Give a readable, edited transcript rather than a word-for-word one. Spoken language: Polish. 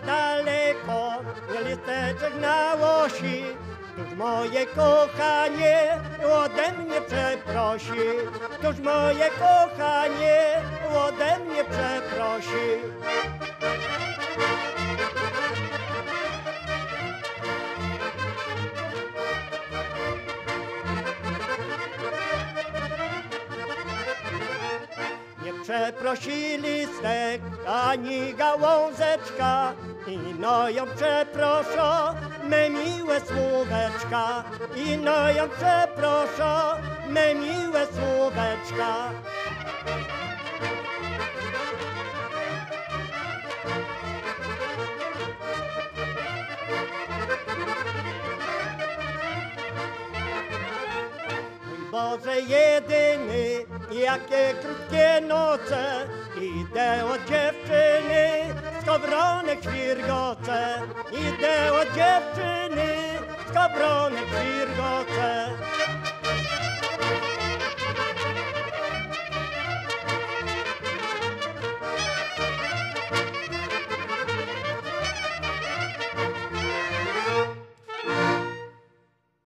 daleko, listeczek na łosi. Tuż moje kochanie ode mnie przeprosi. Tuż moje kochanie ode mnie przeprosi. Nie przeprosi listek ani gałązeczka, ino ją przeproszą me miłe słóweczka, ino ją przeproszą me miłe słóweczka. Boże jedyny, jakie krótkie noce, idę od dziewczyny, skowronek świrgoce, idę od dziewczyny, skowronek świrgoce.